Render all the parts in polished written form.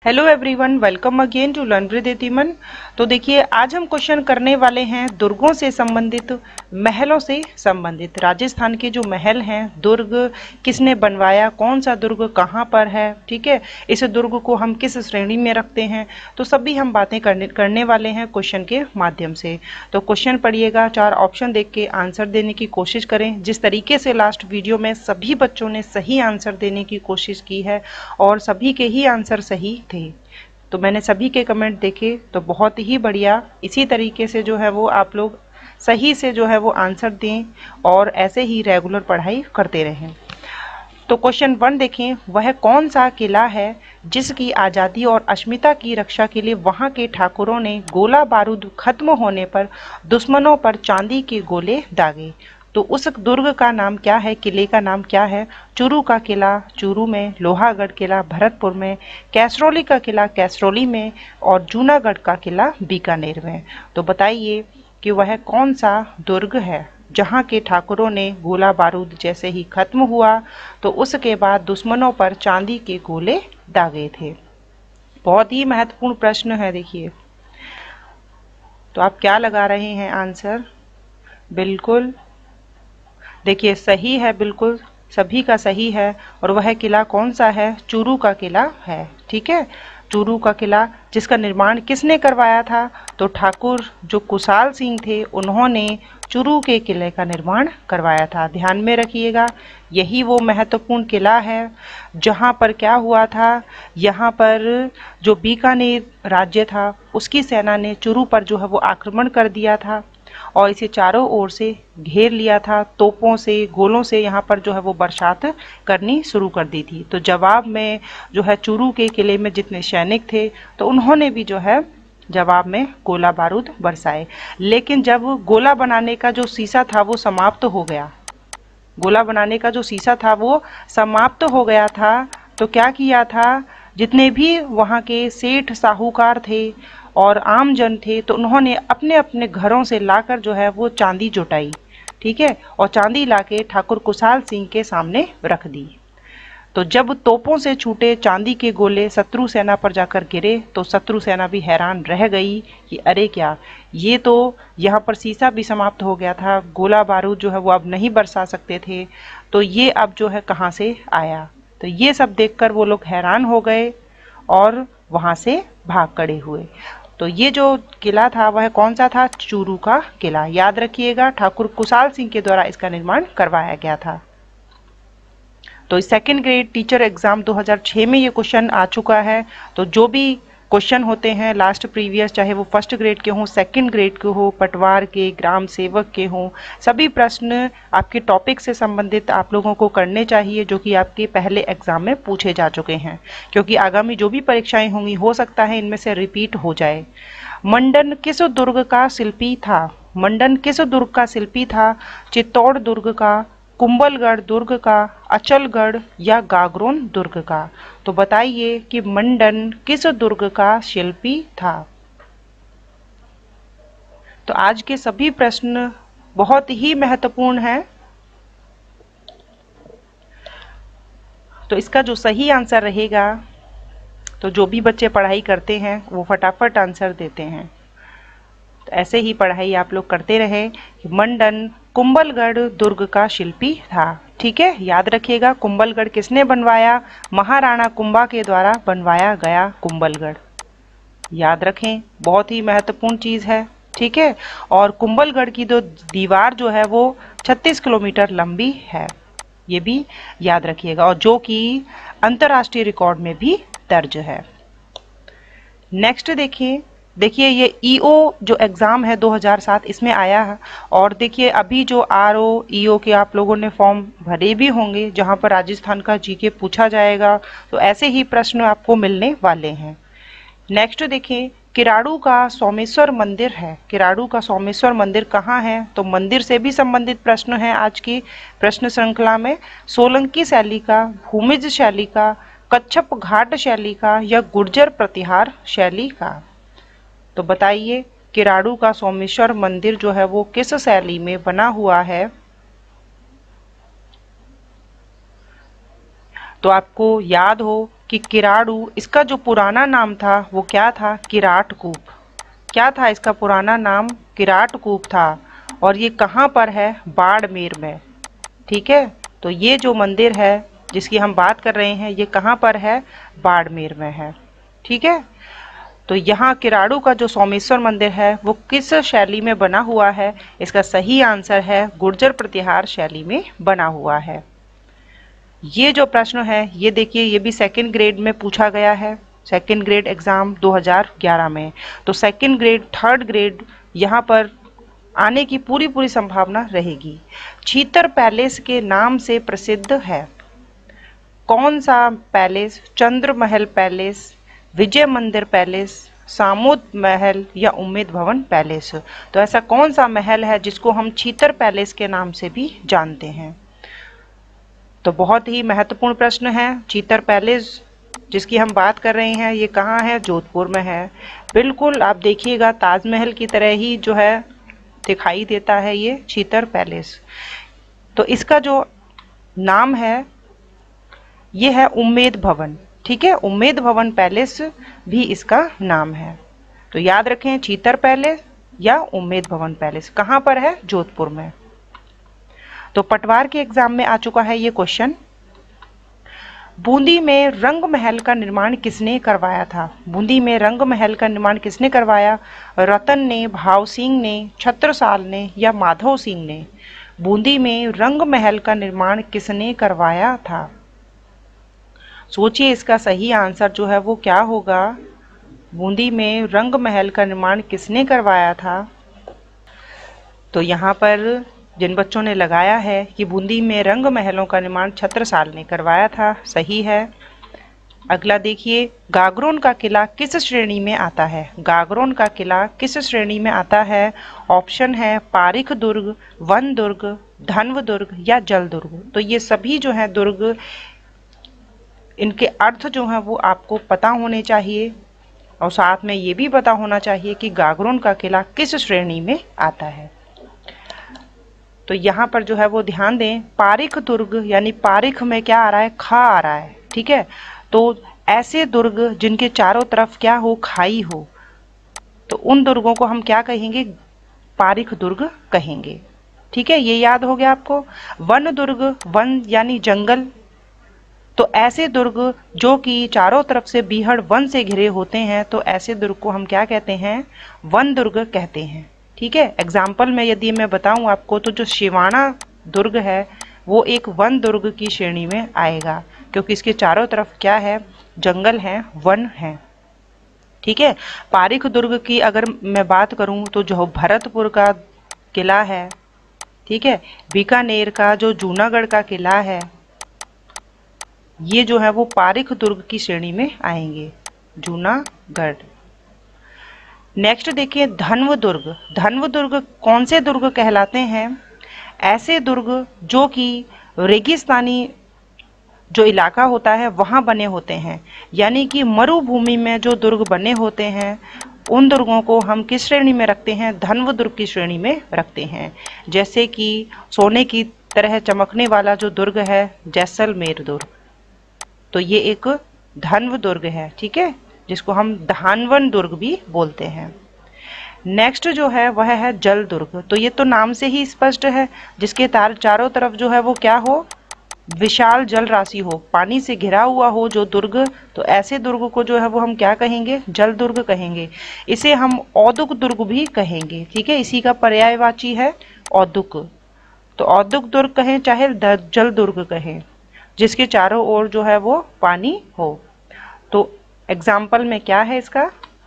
Hello everyone, welcome again to learn with एतिमन। तो देखिए, आज हम क्वेश्चन करने वाले हैं दुर्गों से संबंधित, महलों से संबंधित। राजस्थान के जो महल हैं, दुर्ग किसने बनवाया, कौन सा दुर्ग कहाँ पर है, ठीक है, इस दुर्ग को हम किस श्रेणी में रखते हैं, तो सभी हम बातें करने वाले हैं क्वेश्चन के माध्यम से। तो क्वेश्चन पढ़िएगा, 4 ऑप्शन देख के आंसर देने की कोशिश करें। जिस तरीके से लास्ट वीडियो में सभी बच्चों ने सही आंसर देने की कोशिश की है और सभी के ही आंसर सही थे, तो मैंने सभी के कमेंट देखे, तो बहुत ही बढ़िया। इसी तरीके से जो है वो आप लोग सही से जो है वो आंसर दें और ऐसे ही रेगुलर पढ़ाई करते रहें। तो क्वेश्चन 1 देखें, वह कौन सा किला है जिसकी आज़ादी और अस्मिता की रक्षा के लिए वहां के ठाकुरों ने गोला बारूद खत्म होने पर दुश्मनों पर चांदी के गोले दागे। तो उस दुर्ग का नाम क्या है, किले का नाम क्या है? चूरू का किला चूरू में, लोहागढ़ किला भरतपुर में, कैसरौली का किला कैसरौली में और जूनागढ़ का किला बीकानेर में। तो बताइए कि वह कौन सा दुर्ग है जहाँ के ठाकुरों ने गोला बारूद जैसे ही खत्म हुआ तो उसके बाद दुश्मनों पर चांदी के गोले दागे थे। बहुत ही महत्वपूर्ण प्रश्न है। देखिए, तो आप क्या लगा रहे हैं आंसर? बिल्कुल, देखिए सही है, बिल्कुल सभी का सही है। और वह किला कौन सा है? चूरू का किला है, ठीक है। चूरू का किला जिसका निर्माण किसने करवाया था? तो ठाकुर जो कुशाल सिंह थे उन्होंने चूरू के किले का निर्माण करवाया था। ध्यान में रखिएगा, यही वो महत्वपूर्ण किला है जहाँ पर क्या हुआ था, यहाँ पर जो बीकानेर राज्य था उसकी सेना ने चूरू पर जो है वो आक्रमण कर दिया था और इसे चारों ओर से घेर लिया था। तोपों से, गोलों से यहाँ पर जो है वो बरसात करनी शुरू कर दी थी। तो जवाब में जो है चूरू के किले में जितने सैनिक थे तो उन्होंने भी जो है जवाब में गोला बारूद बरसाए। लेकिन जब गोला बनाने का जो शीशा था वो समाप्त हो गया, गोला बनाने का जो शीशा था वो समाप्त हो गया था, तो क्या किया था, जितने भी वहाँ के सेठ साहूकार थे और आम जन थे तो उन्होंने अपने अपने घरों से लाकर जो है वो चांदी जुटाई, ठीक है, और चांदी लाके ठाकुर कुशाल सिंह के सामने रख दी। तो जब तोपों से छूटे चांदी के गोले शत्रु सेना पर जाकर गिरे तो शत्रु सेना भी हैरान रह गई कि अरे क्या, ये तो यहाँ पर शीशा भी समाप्त हो गया था, गोला बारूद जो है वो अब नहीं बरसा सकते थे, तो ये अब जो है कहाँ से आया। तो ये सब देखकर वो लोग हैरान हो गए और वहाँ से भाग खड़े हुए। तो ये जो किला था वह कौन सा था? चूरू का किला। याद रखिएगा, ठाकुर कुशाल सिंह के द्वारा इसका निर्माण करवाया गया था। तो सेकंड ग्रेड टीचर एग्जाम 2006 में ये क्वेश्चन आ चुका है। तो जो भी क्वेश्चन होते हैं लास्ट प्रीवियस, चाहे वो फर्स्ट ग्रेड के हों, सेकंड ग्रेड के हो, पटवार के, ग्राम सेवक के हों, सभी प्रश्न आपके टॉपिक से संबंधित आप लोगों को करने चाहिए जो कि आपके पहले एग्जाम में पूछे जा चुके हैं, क्योंकि आगामी जो भी परीक्षाएं होंगी हो सकता है इनमें से रिपीट हो जाए। मंडन किस दुर्ग का शिल्पी था? मंडन किस दुर्ग का शिल्पी था? चित्तौड़ दुर्ग का, कुंभलगढ़ दुर्ग का, अचलगढ़ या गागरोन दुर्ग का? तो बताइए कि मंडन किस दुर्ग का शिल्पी था। तो आज के सभी प्रश्न बहुत ही महत्वपूर्ण हैं। तो इसका जो सही आंसर रहेगा, तो जो भी बच्चे पढ़ाई करते हैं वो फटाफट आंसर देते हैं। तो ऐसे ही पढ़ाई आप लोग करते रहे। मंडन कुंभलगढ़ दुर्ग का शिल्पी था, ठीक है। याद रखिएगा, कुंभलगढ़ किसने बनवाया? महाराणा कुंभा के द्वारा बनवाया गया कुंभलगढ़। याद रखें, बहुत ही महत्वपूर्ण चीज है, ठीक है। और कुंभलगढ़ की जो दीवार जो है वो 36 किलोमीटर लंबी है, ये भी याद रखिएगा, और जो कि अंतर्राष्ट्रीय रिकॉर्ड में भी दर्ज है। नेक्स्ट देखिए ये ईओ जो एग्ज़ाम है 2007 इसमें आया है। और देखिए अभी जो आरओ ईओ के आप लोगों ने फॉर्म भरे भी होंगे जहां पर राजस्थान का जीके पूछा जाएगा, तो ऐसे ही प्रश्न आपको मिलने वाले हैं। नेक्स्ट देखिए, किराड़ू का सोमेश्वर मंदिर है। किराड़ू का सोमेश्वर मंदिर कहाँ है? तो मंदिर से भी संबंधित प्रश्न है आज की प्रश्न श्रृंखला में। सोलंकी शैली का, भूमिज शैली का, कच्छप घाट शैली का या गुर्जर प्रतिहार शैली का? तो बताइए किराड़ू का सोमेश्वर मंदिर जो है वो किस शैली में बना हुआ है? तो आपको याद हो कि किराड़ू, इसका जो पुराना नाम था वो क्या था? किराटकूप। क्या था इसका पुराना नाम? किराटकूप था। और ये कहाँ पर है? बाड़मेर में। ठीक है, तो ये जो मंदिर है जिसकी हम बात कर रहे हैं ये कहाँ पर है? बाड़मेर में है। ठीक है, तो यहाँ किराड़ू का जो सोमेश्वर मंदिर है वो किस शैली में बना हुआ है? इसका सही आंसर है गुर्जर प्रतिहार शैली में बना हुआ है। ये जो प्रश्न है ये देखिए, ये भी सेकंड ग्रेड में पूछा गया है, सेकंड ग्रेड एग्जाम 2011 में। तो सेकंड ग्रेड, थर्ड ग्रेड यहाँ पर आने की पूरी पूरी संभावना रहेगी। चीतर पैलेस के नाम से प्रसिद्ध है। कौन सा पैलेस? चंद्र महल पैलेस, विजय मंदिर पैलेस, सामुद महल या उम्मेद भवन पैलेस? तो ऐसा कौन सा महल है जिसको हम चीतर पैलेस के नाम से भी जानते हैं? तो बहुत ही महत्वपूर्ण प्रश्न है। चीतर पैलेस जिसकी हम बात कर रहे हैं ये कहाँ है? जोधपुर में है। बिल्कुल आप देखिएगा ताजमहल की तरह ही जो है दिखाई देता है ये चीतर पैलेस। तो इसका जो नाम है ये है उम्मेद भवन। ठीक है, उम्मेद भवन पैलेस भी इसका नाम है। तो याद रखें, चीतर पैलेस या उम्मेद भवन पैलेस कहाँ पर है? जोधपुर में। तो पटवार के एग्जाम में आ चुका है ये क्वेश्चन। बूंदी में रंग महल का निर्माण किसने करवाया था? बूंदी में रंग महल का निर्माण किसने करवाया? रतन ने, भाव सिंह ने, छत्रसाल ने या माधव सिंह ने? बूंदी में रंग महल का निर्माण किसने करवाया था? सोचिए इसका सही आंसर जो है वो क्या होगा? बूंदी में रंग महल का निर्माण किसने करवाया था? तो यहाँ पर जिन बच्चों ने लगाया है कि बूंदी में रंग महलों का निर्माण छत्रसाल ने करवाया था, सही है। अगला देखिए, गागरोन का किला किस श्रेणी में आता है? गागरोन का किला किस श्रेणी में आता है? ऑप्शन है पारिख दुर्ग, वन दुर्ग, धन्व दुर्ग या जल दुर्ग। तो ये सभी जो है दुर्ग, इनके अर्थ जो हैं वो आपको पता होने चाहिए और साथ में ये भी पता होना चाहिए कि गागरोन का किला किस श्रेणी में आता है। तो यहाँ पर जो है वो ध्यान दें, पारिख दुर्ग यानी पारिख में क्या आ रहा है? खा आ रहा है। ठीक है, तो ऐसे दुर्ग जिनके चारों तरफ क्या हो? खाई हो, तो उन दुर्गों को हम क्या कहेंगे? पारिख दुर्ग कहेंगे। ठीक है, ये याद हो गया आपको। वन दुर्ग, वन यानी जंगल, तो ऐसे दुर्ग जो कि चारों तरफ से बीहड़ वन से घिरे होते हैं, तो ऐसे दुर्ग को हम क्या कहते हैं? वन दुर्ग कहते हैं। ठीक है, एग्जाम्पल में यदि मैं बताऊं आपको तो जो शिवाना दुर्ग है वो एक वन दुर्ग की श्रेणी में आएगा, क्योंकि इसके चारों तरफ क्या है? जंगल है, वन है। ठीक है, पारिख दुर्ग की अगर मैं बात करूं तो जो भरतपुर का किला है, ठीक है, बीकानेर का जो जूनागढ़ का किला है, ये जो है वो पारिख दुर्ग की श्रेणी में आएंगे, जूनागढ़। नेक्स्ट देखिए, धन्व दुर्ग। धन्व दुर्ग कौन से दुर्ग कहलाते हैं? ऐसे दुर्ग जो कि रेगिस्तानी जो इलाका होता है वहाँ बने होते हैं, यानी कि मरुभूमि में जो दुर्ग बने होते हैं उन दुर्गों को हम किस श्रेणी में रखते हैं? धन्व दुर्ग की श्रेणी में रखते हैं। जैसे कि सोने की तरह चमकने वाला जो दुर्ग है जैसलमेर दुर्ग, तो ये एक धन्व दुर्ग है। ठीक है, जिसको हम धानवन दुर्ग भी बोलते हैं। नेक्स्ट जो है वह है जल दुर्ग। तो ये तो नाम से ही स्पष्ट है, जिसके चारों तरफ जो है वो क्या हो? विशाल जल राशि हो, पानी से घिरा हुआ हो जो दुर्ग, तो ऐसे दुर्ग को जो है वो हम क्या कहेंगे? जल दुर्ग कहेंगे। इसे हम औदुक दुर्ग भी कहेंगे। ठीक है, इसी का पर्यायवाची है औदुक। तो औदुक दुर्ग कहें चाहे जल दुर्ग कहें, जिसके चारों ओर जो है वो पानी हो। तो एग्जाम्पल में क्या है इसका?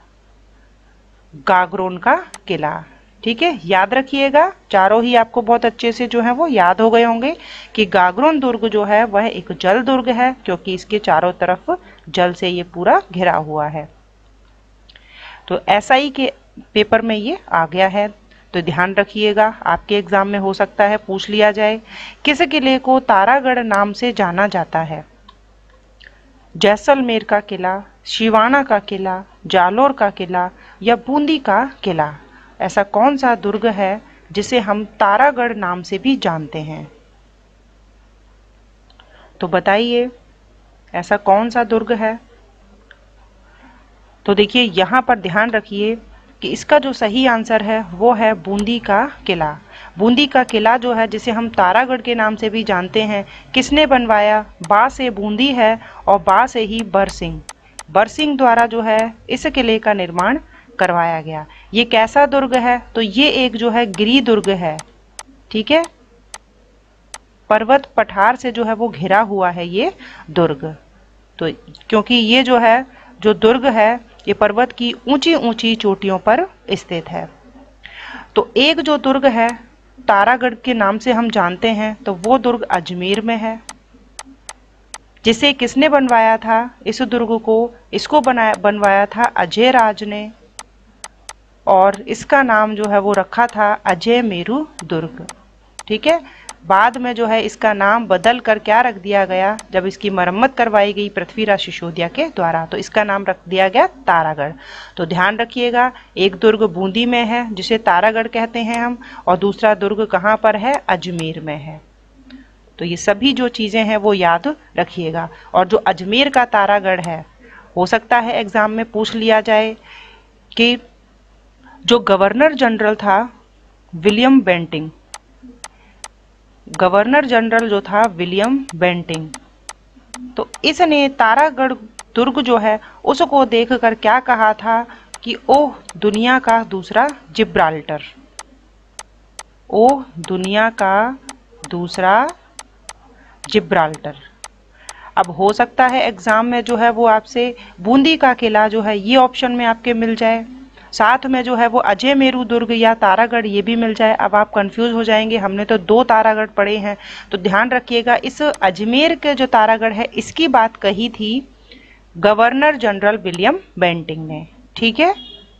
गागरोन का किला। ठीक है, याद रखिएगा, चारों ही आपको बहुत अच्छे से जो है वो याद हो गए होंगे कि गागरोन दुर्ग जो है वह एक जल दुर्ग है, क्योंकि इसके चारों तरफ जल से ये पूरा घिरा हुआ है। तो एसआई के पेपर में ये आ गया है, तो ध्यान रखिएगा, आपके एग्जाम में हो सकता है पूछ लिया जाए। किस किले को तारागढ़ नाम से जाना जाता है? जैसलमेर का किला, शिवाना का किला, जालोर का किला या बूंदी का किला? ऐसा कौन सा दुर्ग है जिसे हम तारागढ़ नाम से भी जानते हैं? तो बताइए, ऐसा कौन सा दुर्ग है? तो देखिए यहाँ पर ध्यान रखिए कि इसका जो सही आंसर है वो है बूंदी का किला। बूंदी का किला जो है, जिसे हम तारागढ़ के नाम से भी जानते हैं, किसने बनवाया? बा से बूंदी है और बा से ही बरसिंह। बरसिंह द्वारा जो है इस किले का निर्माण करवाया गया। ये कैसा दुर्ग है? तो ये एक जो है गिरी दुर्ग है, ठीक है, पर्वत पठार से जो है वो घिरा हुआ है ये दुर्ग। तो क्योंकि ये जो है जो दुर्ग है ये पर्वत की ऊंची ऊंची चोटियों पर स्थित है। तो एक जो दुर्ग है तारागढ़ के नाम से हम जानते हैं, तो वो दुर्ग अजमेर में है, जिसे किसने बनवाया था? इस दुर्ग को इसको बनवाया था अजय राज ने, और इसका नाम जो है वो रखा था अजय मेरू दुर्ग, ठीक है। बाद में जो है इसका नाम बदल कर क्या रख दिया गया? जब इसकी मरम्मत करवाई गई पृथ्वीराज सिसोदिया के द्वारा, तो इसका नाम रख दिया गया तारागढ़। तो ध्यान रखिएगा, एक दुर्ग बूंदी में है जिसे तारागढ़ कहते हैं हम, और दूसरा दुर्ग कहाँ पर है? अजमेर में है। तो ये सभी जो चीजें हैं वो याद रखिएगा। और जो अजमेर का तारागढ़ है, हो सकता है एग्जाम में पूछ लिया जाए कि जो गवर्नर जनरल था विलियम बेंटिंग, गवर्नर जनरल जो था विलियम बेंटिंग, तो इसने तारागढ़ दुर्ग जो है उसको देखकर क्या कहा था कि ओह दुनिया का दूसरा जिब्राल्टर, ओह दुनिया का दूसरा जिब्राल्टर। अब हो सकता है एग्जाम में जो है वो आपसे बूंदी का किला जो है ये ऑप्शन में आपके मिल जाए, साथ में जो है वो अजय मेरू दुर्ग या तारागढ़ ये भी मिल जाए। अब आप कंफ्यूज हो जाएंगे, हमने तो 2 तारागढ़ पढ़े हैं। तो ध्यान रखिएगा, इस अजमेर के जो तारागढ़ है इसकी बात कही थी गवर्नर जनरल विलियम बेंटिंग ने, ठीक है।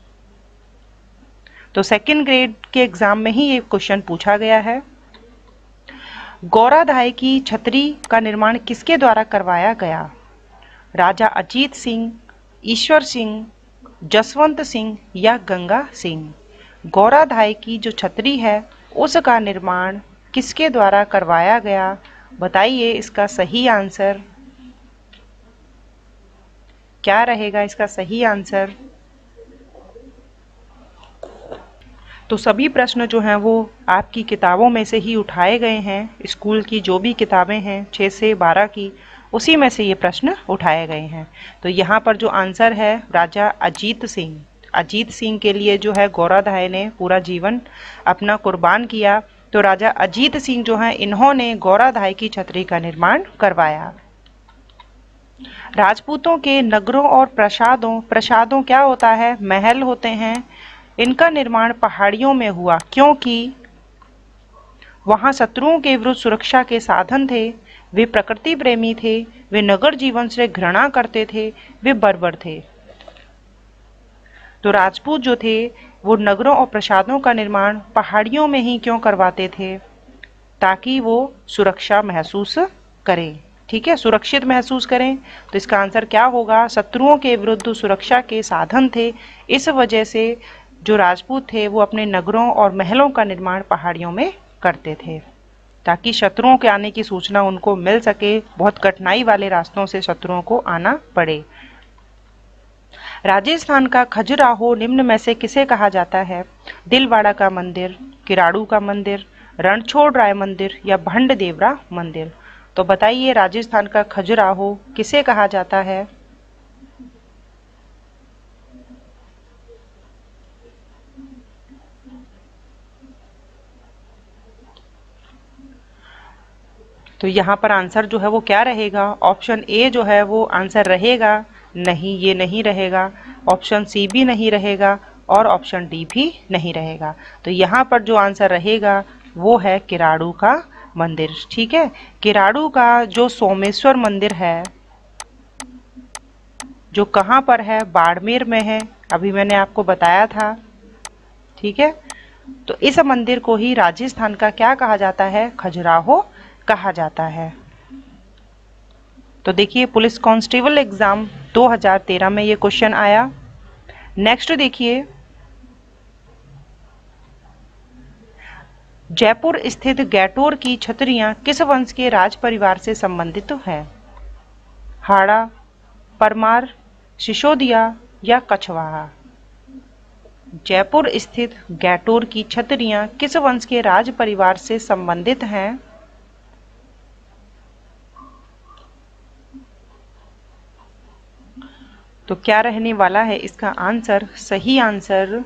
तो सेकंड ग्रेड के एग्जाम में ही ये क्वेश्चन पूछा गया है। गौराधाय की छतरी का निर्माण किसके द्वारा करवाया गया? राजा अजीत सिंह, ईश्वर सिंह, जसवंत सिंह या गंगा सिंह? गौराधाय की जो छतरी है उसका निर्माण किसके द्वारा करवाया गया? बताइए इसका सही आंसर क्या रहेगा? इसका सही आंसर तो सभी प्रश्न जो हैं वो आपकी किताबों में से ही उठाए गए हैं। स्कूल की जो भी किताबें हैं 6 से 12 की, उसी में से ये प्रश्न उठाए गए हैं। तो यहाँ पर जो आंसर है राजा अजीत सिंह, अजीत सिंह के लिए जो है गौराधाय ने पूरा जीवन अपना कुर्बान किया। तो राजा अजीत सिंह जो हैं इन्होंने गौराधाय की छतरी का निर्माण करवाया। राजपूतों के नगरों और प्रसादों क्या होता है? महल होते हैं। इनका निर्माण पहाड़ियों में हुआ क्योंकि वहां शत्रुओं के विरुद्ध सुरक्षा के साधन थे। वे प्रकृति प्रेमी थे, वे नगर जीवन से घृणा करते थे, वे बर्बर थे। तो राजपूत जो थे वो नगरों और प्रसादों का निर्माण पहाड़ियों में ही क्यों करवाते थे? ताकि वो सुरक्षा महसूस करें, ठीक है, सुरक्षित महसूस करें। तो इसका आंसर क्या होगा? शत्रुओं के विरुद्ध सुरक्षा के साधन थे, इस वजह से जो राजपूत थे वो अपने नगरों और महलों का निर्माण पहाड़ियों में करते थे, ताकि शत्रुओं के आने की सूचना उनको मिल सके, बहुत कठिनाई वाले रास्तों से शत्रुओं को आना पड़े। राजस्थान का खजुराहो निम्न में से किसे कहा जाता है? दिलवाड़ा का मंदिर, किराड़ू का मंदिर, रणछोड़ राय मंदिर या भंड देवरा मंदिर? तो बताइए राजस्थान का खजुराहो किसे कहा जाता है? तो यहाँ पर आंसर जो है वो क्या रहेगा? ऑप्शन ए जो है वो आंसर रहेगा? नहीं, ये नहीं रहेगा। ऑप्शन सी भी नहीं रहेगा और ऑप्शन डी भी नहीं रहेगा। तो यहाँ पर जो आंसर रहेगा वो है किराड़ू का मंदिर, ठीक है। किराड़ू का जो सोमेश्वर मंदिर है जो कहाँ पर है? बाड़मेर में है, अभी मैंने आपको बताया था, ठीक है। तो इस मंदिर को ही राजस्थान का क्या कहा जाता है? खजुराहो कहा जाता है। तो देखिए पुलिस कांस्टेबल एग्जाम 2013 में ये क्वेश्चन आया। नेक्स्ट देखिए, जयपुर स्थित गैटोर की छतरियां किस वंश के राज परिवार से संबंधित हैं? हाड़ा, परमार, सिसोदिया या कछवाहा। जयपुर स्थित गैटोर की छतरियां किस वंश के राज परिवार से संबंधित हैं? तो क्या रहने वाला है इसका आंसर? सही आंसर,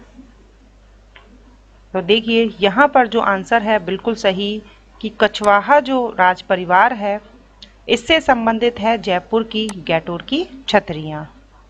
तो देखिए यहाँ पर जो आंसर है बिल्कुल सही कि कछवाहा जो राज परिवार है इससे संबंधित है जयपुर की गैटोर की छतरियां।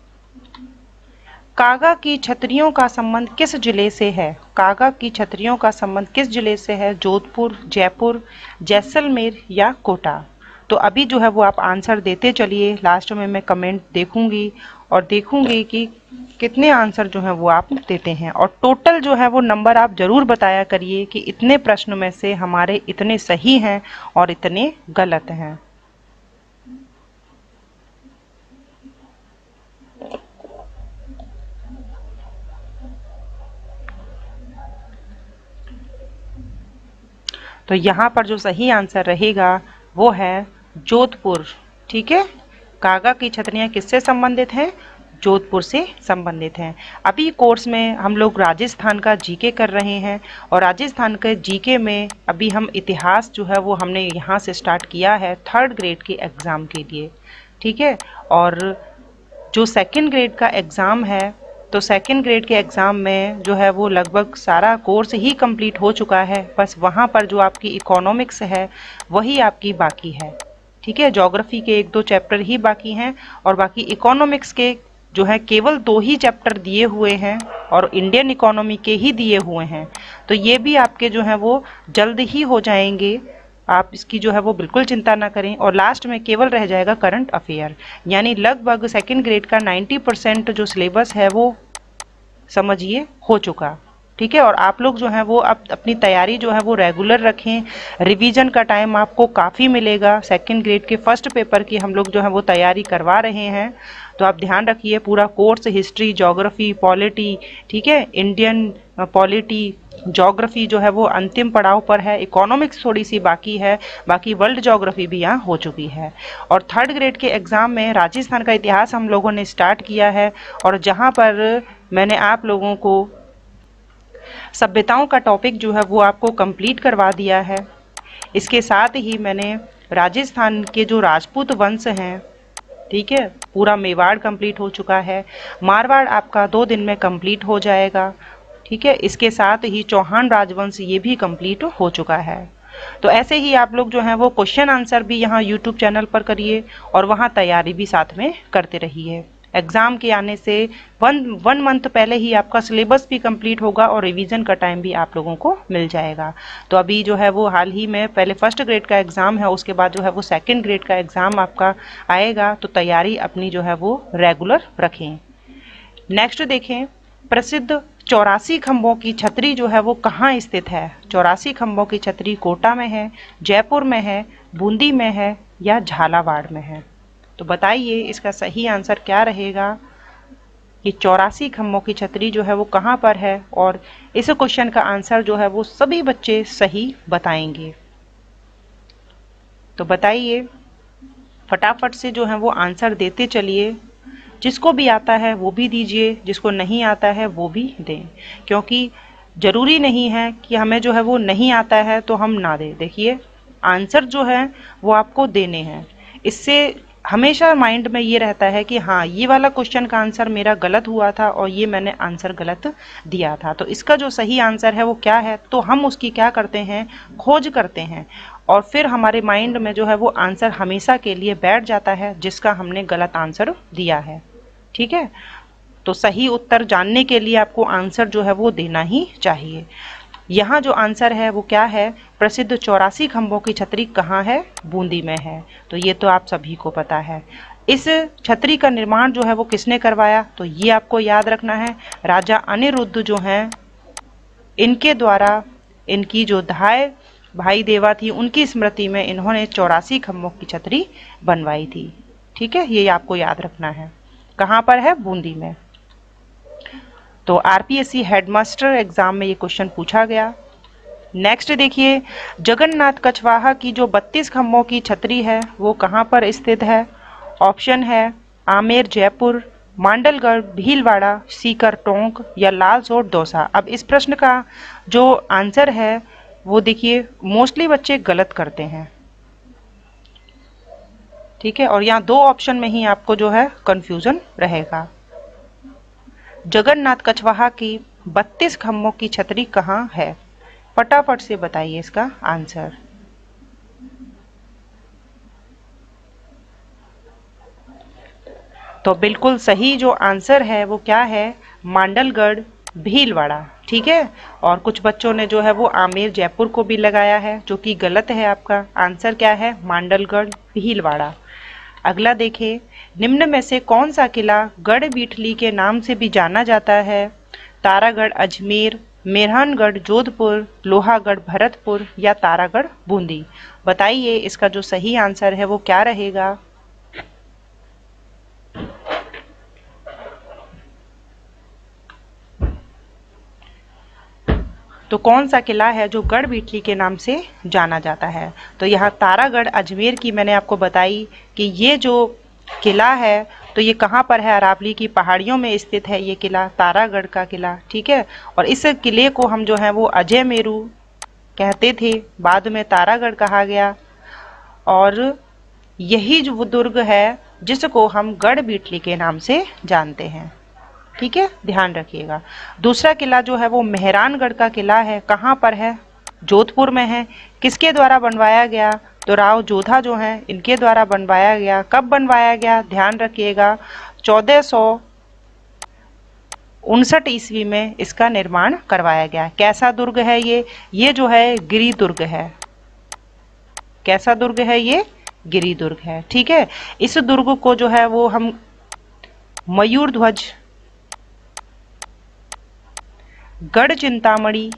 कागा की छतरियों का संबंध किस जिले से है? कागा की छतरियों का संबंध किस जिले से है? जोधपुर, जयपुर, जैसलमेर या कोटा? तो अभी जो है वो आप आंसर देते चलिए, लास्ट में मैं कमेंट देखूंगी और देखूंगी कि कितने आंसर जो है वो आप देते हैं, और टोटल जो है वो नंबर आप जरूर बताया करिए कि इतने प्रश्न में से हमारे इतने सही हैं और इतने गलत हैं। तो यहाँ पर जो सही आंसर रहेगा वो है जोधपुर। ठीक है, कागा की छतरियां किससे संबंधित हैं? जोधपुर से संबंधित हैं। अभी कोर्स में हम लोग राजस्थान का जीके कर रहे हैं, और राजस्थान के जीके में अभी हम इतिहास जो है वो हमने यहाँ से स्टार्ट किया है 3rd ग्रेड के एग्ज़ाम के लिए। ठीक है, और जो 2nd ग्रेड का एग्ज़ाम है, तो 2nd ग्रेड के एग्ज़ाम में जो है वो लगभग सारा कोर्स ही कंप्लीट हो चुका है, बस वहाँ पर जो आपकी इकोनॉमिक्स है वही आपकी बाकी है। ठीक है, ज्योग्राफी के 1-2 चैप्टर ही बाकी हैं, और बाकी इकोनॉमिक्स के जो है केवल 2 ही चैप्टर दिए हुए हैं, और इंडियन इकोनॉमी के ही दिए हुए हैं। तो ये भी आपके जो है वो जल्द ही हो जाएंगे, आप इसकी जो है वो बिल्कुल चिंता ना करें। और लास्ट में केवल रह जाएगा करंट अफेयर, यानी लगभग 2nd ग्रेड का 90% जो सिलेबस है वो समझिए हो चुका। ठीक है, और आप लोग जो है वो अब अपनी तैयारी जो है वो रेगुलर रखें, रिवीजन का टाइम आपको काफ़ी मिलेगा। 2nd ग्रेड के फर्स्ट पेपर की हम लोग जो है वो तैयारी करवा रहे हैं, तो आप ध्यान रखिए पूरा कोर्स, हिस्ट्री, ज्योग्राफी, पॉलिटी, ठीक है, इंडियन पॉलिटी, ज्योग्राफी जो है वो अंतिम पड़ाव पर है, इकोनॉमिक्स थोड़ी सी बाकी है, बाकी वर्ल्ड ज्योग्राफी भी यहाँ हो चुकी है। और 3rd ग्रेड के एग्ज़ाम में राजस्थान का इतिहास हम लोगों ने स्टार्ट किया है, और जहाँ पर मैंने आप लोगों को सभ्यताओं का टॉपिक जो है वो आपको कंप्लीट करवा दिया है। इसके साथ ही मैंने राजस्थान के जो राजपूत वंश हैं, ठीक है, पूरा मेवाड़ कंप्लीट हो चुका है, मारवाड़ आपका 2 दिन में कंप्लीट हो जाएगा। ठीक है, इसके साथ ही चौहान राजवंश ये भी कंप्लीट हो चुका है। तो ऐसे ही आप लोग जो हैं वो क्वेश्चन आंसर भी यहाँ यूट्यूब चैनल पर करिए, और वहाँ तैयारी भी साथ में करते रहिए। एग्ज़ाम के आने से वन मंथ पहले ही आपका सिलेबस भी कंप्लीट होगा, और रिवीजन का टाइम भी आप लोगों को मिल जाएगा। तो अभी जो है वो हाल ही में पहले 1st ग्रेड का एग्ज़ाम है, उसके बाद जो है वो 2nd ग्रेड का एग्ज़ाम आपका आएगा, तो तैयारी अपनी जो है वो रेगुलर रखें। नेक्स्ट देखें, प्रसिद्ध 84 खंभों की छतरी जो है वो कहाँ स्थित है? 84 खंभों की छतरी कोटा में है, जयपुर में है, बूंदी में है या झालावाड़ में है? तो बताइए इसका सही आंसर क्या रहेगा कि 84 खंभों की छतरी जो है वो कहाँ पर है, और इस क्वेश्चन का आंसर जो है वो सभी बच्चे सही बताएंगे। तो बताइए फटाफट से जो है वो आंसर देते चलिए, जिसको भी आता है वो भी दीजिए, जिसको नहीं आता है वो भी दें, क्योंकि ज़रूरी नहीं है कि हमें जो है वो नहीं आता है तो हम ना दें। देखिए आंसर जो है वो आपको देने हैं, इससे हमेशा माइंड में ये रहता है कि हाँ ये वाला क्वेश्चन का आंसर मेरा गलत हुआ था और ये मैंने आंसर गलत दिया था, तो इसका जो सही आंसर है वो क्या है, तो हम उसकी क्या करते हैं, खोज करते हैं, और फिर हमारे माइंड में जो है वो आंसर हमेशा के लिए बैठ जाता है जिसका हमने गलत आंसर दिया है। ठीक है, तो सही उत्तर जानने के लिए आपको आंसर जो है वो देना ही चाहिए। यहाँ जो आंसर है वो क्या है, प्रसिद्ध 84 खंभों की छतरी कहाँ है, बूंदी में है। तो ये तो आप सभी को पता है। इस छतरी का निर्माण जो है वो किसने करवाया, तो ये आपको याद रखना है, राजा अनिरुद्ध जो हैं इनके द्वारा, इनकी जो धाय भाई देवा थी उनकी स्मृति में इन्होंने 84 खंभों की छतरी बनवाई थी। ठीक है, ये आपको याद रखना है। कहाँ पर है, बूंदी में। तो आरपीएससी हेडमास्टर एग्जाम में ये क्वेश्चन पूछा गया। नेक्स्ट देखिए, जगन्नाथ कछवाहा की जो 32 खंभों की छतरी है वो कहाँ पर स्थित है, ऑप्शन है आमेर जयपुर, मांडलगढ़ भीलवाड़ा, सीकर टोंक या लालसोट दौसा। अब इस प्रश्न का जो आंसर है वो देखिए मोस्टली बच्चे गलत करते हैं, ठीक है, और यहाँ दो ऑप्शन में ही आपको जो है कंफ्यूजन रहेगा। जगन्नाथ कछवाहा की 32 खम्भों की छतरी कहाँ है? फटाफट से बताइए इसका आंसर। तो बिल्कुल सही जो आंसर है वो क्या है? मांडलगढ़ भीलवाड़ा, ठीक है। और कुछ बच्चों ने जो है वो आमेर जयपुर को भी लगाया है, जो कि गलत है। आपका आंसर क्या है? मांडलगढ़ भीलवाड़ा। अगला देखिए, निम्न में से कौन सा किला गढ़ बीठली के नाम से भी जाना जाता है? तारागढ़ अजमेर, मेहरानगढ़ जोधपुर, लोहागढ़ भरतपुर या तारागढ़ बूंदी। बताइए इसका जो सही आंसर है वो क्या रहेगा? तो कौन सा किला है जो गढ़ बीठली के नाम से जाना जाता है? तो यहाँ तारागढ़ अजमेर की मैंने आपको बताई कि ये जो किला है तो ये कहाँ पर है? अरावली की पहाड़ियों में स्थित है ये किला, तारागढ़ का किला, ठीक है। और इस किले को हम जो है वो अजय मेरू कहते थे, बाद में तारागढ़ कहा गया। और यही जो वो दुर्ग है जिसको हम गढ़ बीठली के नाम से जानते हैं, ठीक है, ध्यान रखिएगा। दूसरा किला जो है वो मेहरानगढ़ का किला है, कहाँ पर है? जोधपुर में है। किसके द्वारा बनवाया गया? तो राव जोधा जो हैं इनके द्वारा बनवाया गया। कब बनवाया गया? ध्यान रखिएगा, 1459 ईस्वी में इसका निर्माण करवाया गया। कैसा दुर्ग है ये? ये जो है गिरि दुर्ग है। कैसा दुर्ग है ये? गिरि दुर्ग है, ठीक है। इस दुर्ग को जो है वो हम मयूर ध्वज, गढ़ चिंतामणि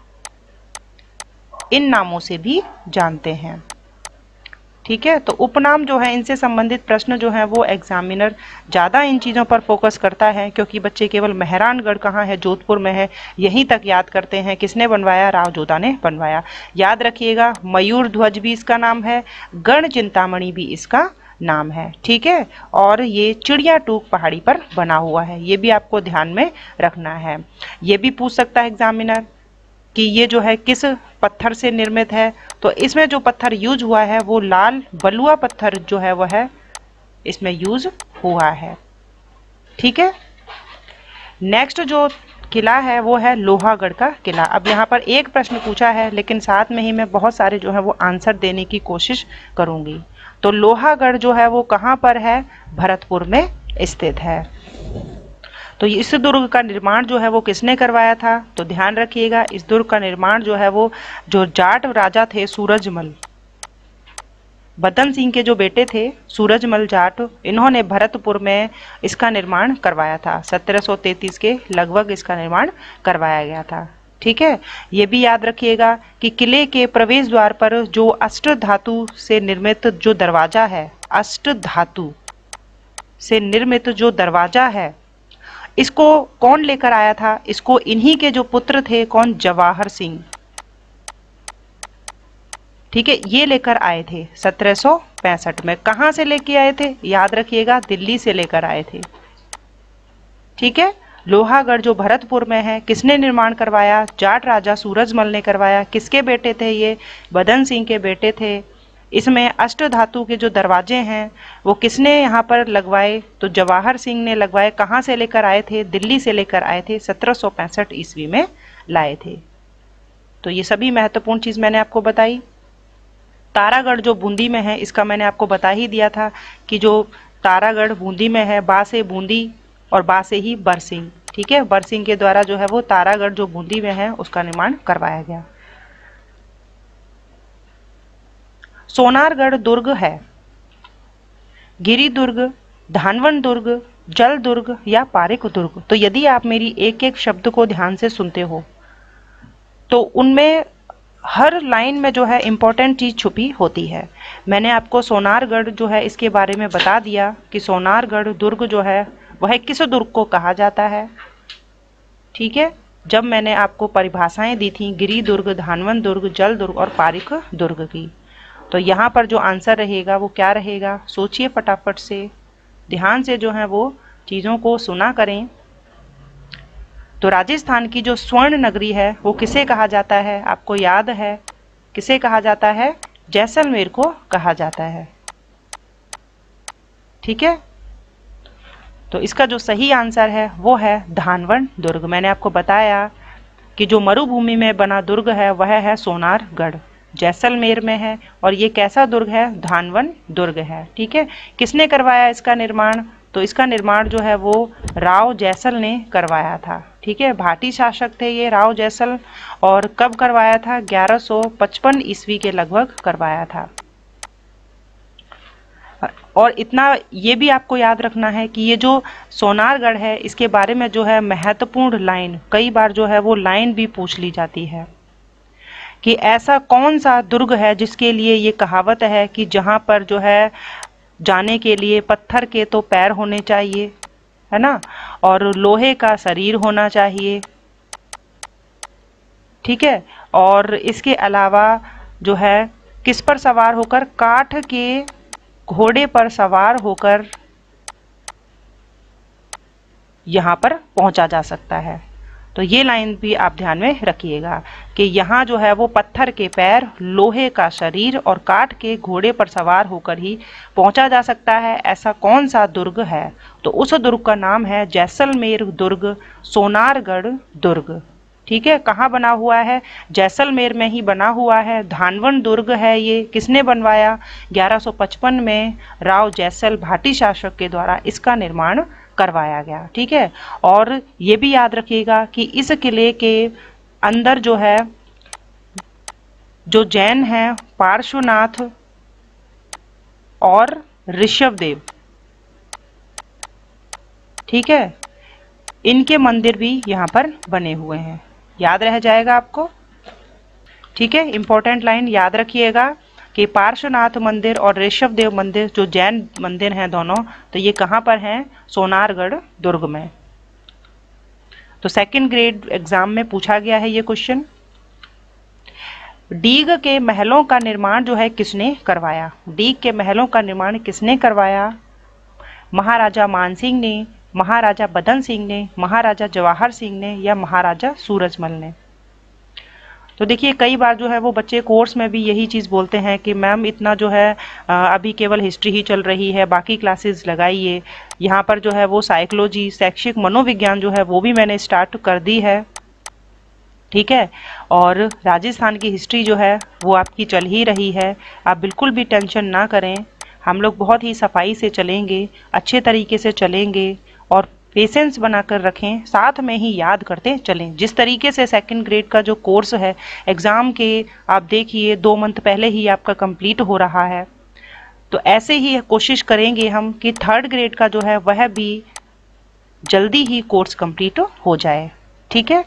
इन नामों से भी जानते हैं, ठीक है। तो उपनाम जो है इनसे संबंधित प्रश्न जो है वो एग्जामिनर ज़्यादा इन चीज़ों पर फोकस करता है, क्योंकि बच्चे केवल मेहरानगढ़ कहाँ है, जोधपुर में है, यहीं तक याद करते हैं। किसने बनवाया? राव जोधा ने बनवाया। याद रखिएगा, मयूर ध्वज भी इसका नाम है, गढ़ चिंतामणि भी इसका नाम है, ठीक है। और ये चिड़िया टूक पहाड़ी पर बना हुआ है, ये भी आपको ध्यान में रखना है। ये भी पूछ सकता है एग्जामिनर कि ये जो है किस पत्थर से निर्मित है। तो इसमें जो पत्थर यूज हुआ है वो लाल बलुआ पत्थर जो है वह है इसमें यूज हुआ है, ठीक है। नेक्स्ट जो किला है वो है लोहागढ़ का किला। अब यहाँ पर एक प्रश्न पूछा है, लेकिन साथ में ही मैं बहुत सारे जो है वो आंसर देने की कोशिश करूंगी। तो लोहागढ़ जो है वो कहाँ पर है? भरतपुर में स्थित है। तो इस दुर्ग का निर्माण जो है वो किसने करवाया था? तो ध्यान रखिएगा, इस दुर्ग का निर्माण जो है वो जो जाट राजा थे सूरजमल, बदन सिंह के जो बेटे थे सूरजमल जाट, इन्होंने भरतपुर में इसका निर्माण करवाया था। 1733 के लगभग इसका निर्माण करवाया गया था, ठीक है। ये भी याद रखिएगा कि किले के प्रवेश द्वार पर जो अष्ट धातु से निर्मित जो दरवाजा है, अष्ट धातु से निर्मित जो दरवाजा है, इसको कौन लेकर आया था? इसको इन्हीं के जो पुत्र थे, कौन? जवाहर सिंह, ठीक है, ये लेकर आए थे 1765 में। कहां से लेके आए थे? याद रखिएगा, दिल्ली से लेकर आए थे, ठीक है। लोहागढ़ जो भरतपुर में है, किसने निर्माण करवाया? जाट राजा सूरजमल ने करवाया। किसके बेटे थे ये? बदन सिंह के बेटे थे। इसमें अष्ट धातु के जो दरवाजे हैं वो किसने यहाँ पर लगवाए? तो जवाहर सिंह ने लगवाए। कहाँ से लेकर आए थे? दिल्ली से लेकर आए थे, 1765 ईस्वी में लाए थे। तो ये सभी महत्वपूर्ण चीज मैंने आपको बताई। तारागढ़ जो बूंदी में है, इसका मैंने आपको बता ही दिया था कि जो तारागढ़ बूंदी में है, बा से बूंदी और बा से ही बरसिंह, ठीक है। बरसिंह के द्वारा जो है वो तारागढ़ जो बूंदी में है उसका निर्माण करवाया गया। सोनारगढ़ दुर्ग है गिरि दुर्ग, धानवन दुर्ग, जल दुर्ग या पारिक दुर्ग। तो यदि आप मेरी एक एक शब्द को ध्यान से सुनते हो तो उनमें हर लाइन में जो है इंपॉर्टेंट चीज छुपी होती है। मैंने आपको सोनारगढ़ जो है इसके बारे में बता दिया कि सोनारगढ़ दुर्ग जो है वह किस दुर्ग को कहा जाता है, ठीक है। जब मैंने आपको परिभाषाएं दी थी गिरि दुर्ग, धानवन दुर्ग, जल दुर्ग और पारिक दुर्ग की। तो यहाँ पर जो आंसर रहेगा वो क्या रहेगा, सोचिए फटाफट से, ध्यान से जो है वो चीज़ों को सुना करें। तो राजस्थान की जो स्वर्ण नगरी है वो किसे कहा जाता है, आपको याद है किसे कहा जाता है, जैसलमेर को कहा जाता है। ठीक है, तो इसका जो सही आंसर है वो है धानवन दुर्ग। मैंने आपको बताया कि जो मरुभूमि में बना दुर्ग है वह है सोनारगढ़, जैसलमेर में है, और ये कैसा दुर्ग है, धानवन दुर्ग है। ठीक है, किसने करवाया इसका निर्माण, तो इसका निर्माण जो है वो राव जैसल ने करवाया था। ठीक है, भाटी शासक थे ये राव जैसल, और कब करवाया था, 1155 ईस्वी के लगभग करवाया था। और इतना ये भी आपको याद रखना है कि ये जो सोनारगढ़ है इसके बारे में जो है महत्वपूर्ण लाइन, कई बार जो है वो लाइन भी पूछ ली जाती है कि ऐसा कौन सा दुर्ग है जिसके लिए ये कहावत है कि जहाँ पर जो है जाने के लिए पत्थर के तो पैर होने चाहिए, है ना, और लोहे का शरीर होना चाहिए। ठीक है, और इसके अलावा जो है किस पर सवार होकर, काठ के घोड़े पर सवार होकर यहाँ पर पहुंचा जा सकता है। तो ये लाइन भी आप ध्यान में रखिएगा कि यहाँ जो है वो पत्थर के पैर, लोहे का शरीर और काठ के घोड़े पर सवार होकर ही पहुंचा जा सकता है। ऐसा कौन सा दुर्ग है, तो उस दुर्ग का नाम है जैसलमेर दुर्ग, सोनारगढ़ दुर्ग। ठीक है, कहाँ बना हुआ है, जैसलमेर में ही बना हुआ है, धानवन दुर्ग है ये। किसने बनवाया, 1155 में राव जैसल भाटी शासक के द्वारा इसका निर्माण करवाया गया। ठीक है, और ये भी याद रखिएगा कि इस किले के अंदर जो है जो जैन हैं पार्श्वनाथ और ऋषभदेव, ठीक है, इनके मंदिर भी यहाँ पर बने हुए हैं, याद रह जाएगा आपको। ठीक है, इंपॉर्टेंट लाइन याद रखिएगा कि पार्श्वनाथ मंदिर और ऋषभदेव मंदिर जो जैन मंदिर हैं दोनों, तो ये कहाँ पर हैं, सोनारगढ़ दुर्ग में। तो सेकंड ग्रेड एग्जाम में पूछा गया है ये क्वेश्चन। डीग के महलों का निर्माण जो है किसने करवाया, डीग के महलों का निर्माण किसने करवाया, महाराजा मानसिंह ने, महाराजा बदन सिंह ने, महाराजा जवाहर सिंह ने, या महाराजा सूरजमल ने। तो देखिए कई बार जो है वो बच्चे कोर्स में भी यही चीज़ बोलते हैं कि मैम इतना जो है अभी केवल हिस्ट्री ही चल रही है, बाकी क्लासेस लगाइए। यहाँ पर जो है वो साइकोलॉजी, शैक्षिक मनोविज्ञान जो है वो भी मैंने स्टार्ट कर दी है। ठीक है, और राजस्थान की हिस्ट्री जो है वो आपकी चल ही रही है, आप बिल्कुल भी टेंशन ना करें। हम लोग बहुत ही सफाई से चलेंगे, अच्छे तरीके से चलेंगे और पेशेंस बनाकर रखें, साथ में ही याद करते चलें। जिस तरीके से सेकंड ग्रेड का जो कोर्स है एग्ज़ाम के आप देखिए 2 मंथ पहले ही आपका कंप्लीट हो रहा है, तो ऐसे ही कोशिश करेंगे हम कि थर्ड ग्रेड का जो है वह भी जल्दी ही कोर्स कंप्लीट हो जाए। ठीक है,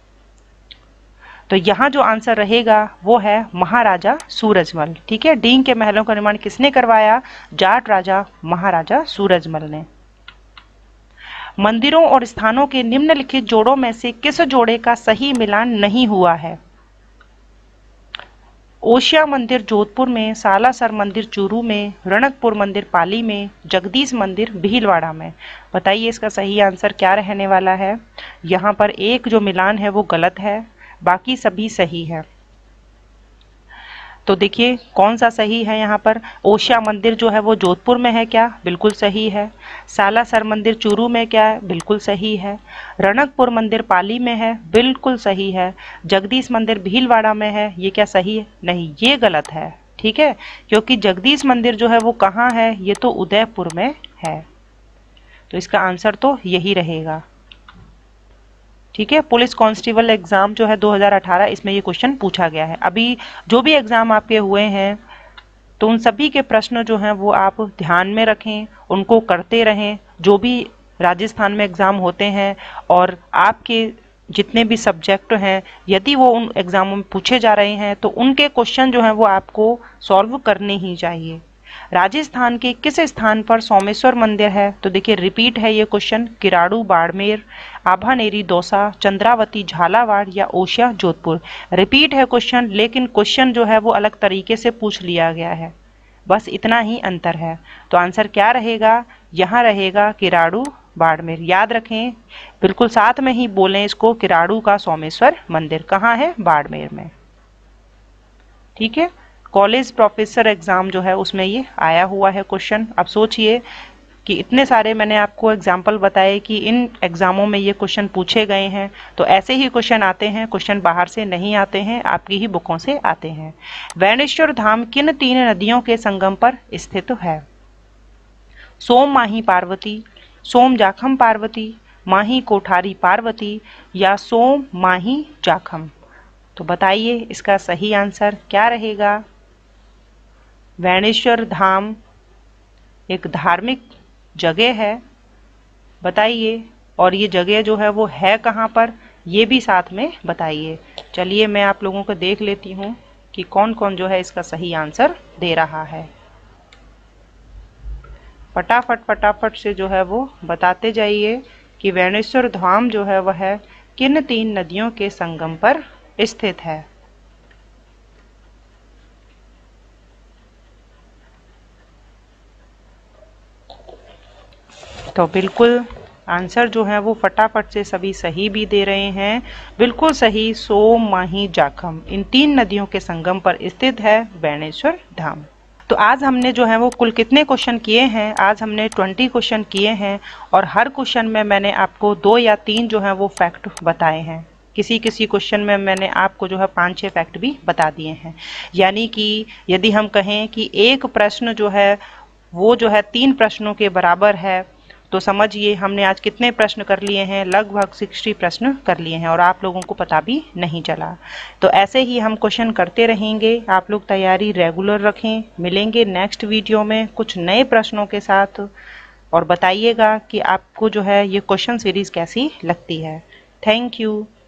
तो यहाँ जो आंसर रहेगा वो है महाराजा सूरजमल। ठीक है, डींग के महलों का निर्माण किसने करवाया, जाट राजा महाराजा सूरजमल ने। मंदिरों और स्थानों के निम्नलिखित जोड़ों में से किस जोड़े का सही मिलान नहीं हुआ है, ओशिया मंदिर जोधपुर में, सालासर मंदिर चूरू में, रणकपुर मंदिर पाली में, जगदीश मंदिर भीलवाड़ा में। बताइए इसका सही आंसर क्या रहने वाला है। यहाँ पर एक जो मिलान है वो गलत है, बाकी सभी सही है। तो देखिए कौन सा सही है यहाँ पर, ओशिया मंदिर जो है वो जोधपुर में है क्या, बिल्कुल सही है। सालासर मंदिर चूरू में क्या है, बिल्कुल सही है। रणकपुर मंदिर पाली में है, बिल्कुल सही है। जगदीश मंदिर भीलवाड़ा में है, ये क्या सही है, नहीं ये गलत है। ठीक है, क्योंकि जगदीश मंदिर जो है वो कहाँ है, ये तो उदयपुर में है, तो इसका आंसर तो यही रहेगा। ठीक है, पुलिस कांस्टेबल एग्जाम जो है 2018 इसमें ये क्वेश्चन पूछा गया है। अभी जो भी एग्जाम आपके हुए हैं तो उन सभी के प्रश्न जो हैं वो आप ध्यान में रखें, उनको करते रहें। जो भी राजस्थान में एग्जाम होते हैं और आपके जितने भी सब्जेक्ट हैं यदि वो उन एग्जामों में पूछे जा रहे हैं तो उनके क्वेश्चन जो हैं वो आपको सॉल्व करने ही चाहिए। राजस्थान के किस स्थान पर सोमेश्वर मंदिर है? तो देखिए रिपीट है ये क्वेश्चन, किराड़ू बाड़मेर, आभानेरी दौसा, चंद्रावती झालावाड़ या ओसिया जोधपुर। रिपीट है क्वेश्चन, लेकिन क्वेश्चन जो है वो अलग तरीके से पूछ लिया गया है, बस इतना ही अंतर है। तो आंसर क्या रहेगा? यहाँ रहेगा किराड़ू बाड़मेर। याद रखें, बिल्कुल साथ में ही बोलें इसको, किराड़ू का सोमेश्वर मंदिर कहाँ है? बाड़मेर में। ठीक है, कॉलेज प्रोफेसर एग्जाम जो है उसमें ये आया हुआ है क्वेश्चन। अब सोचिए कि इतने सारे मैंने आपको एग्जाम्पल बताए कि इन एग्जामों में ये क्वेश्चन पूछे गए हैं, तो ऐसे ही क्वेश्चन आते हैं, क्वेश्चन बाहर से नहीं आते हैं, आपकी ही बुकों से आते हैं। वैणेश्वर धाम किन 3 नदियों के संगम पर स्थित है? सोम माही पार्वती, सोम जाखम पार्वती, माही कोठारी पार्वती या सोम माही जाखम। तो बताइए इसका सही आंसर क्या रहेगा? वैणेश्वर धाम एक धार्मिक जगह है, बताइए, और ये जगह जो है वो है कहाँ पर, ये भी साथ में बताइए। चलिए मैं आप लोगों को देख लेती हूँ कि कौन कौन जो है इसका सही आंसर दे रहा है। फटाफट से जो है वो बताते जाइए कि वैणेश्वर धाम जो है वह किन 3 नदियों के संगम पर स्थित है। तो बिल्कुल आंसर जो है वो फटाफट से सभी सही भी दे रहे हैं, बिल्कुल सही, सोम माही जाखम, इन 3 नदियों के संगम पर स्थित है वैणेश्वर धाम। तो आज हमने जो है वो कुल कितने क्वेश्चन किए हैं? आज हमने 20 क्वेश्चन किए हैं और हर क्वेश्चन में मैंने आपको 2 या 3 जो है वो फैक्ट बताए हैं। किसी किसी क्वेश्चन में मैंने आपको जो है 5-6 फैक्ट भी बता दिए हैं। यानी कि यदि हम कहें कि एक प्रश्न जो है वो जो है 3 प्रश्नों के बराबर है, तो समझिए हमने आज कितने प्रश्न कर लिए हैं? लगभग 60 प्रश्न कर लिए हैं और आप लोगों को पता भी नहीं चला। तो ऐसे ही हम क्वेश्चन करते रहेंगे, आप लोग तैयारी रेगुलर रखें। मिलेंगे नेक्स्ट वीडियो में कुछ नए प्रश्नों के साथ, और बताइएगा कि आपको जो है ये क्वेश्चन सीरीज कैसी लगती है। Thank you.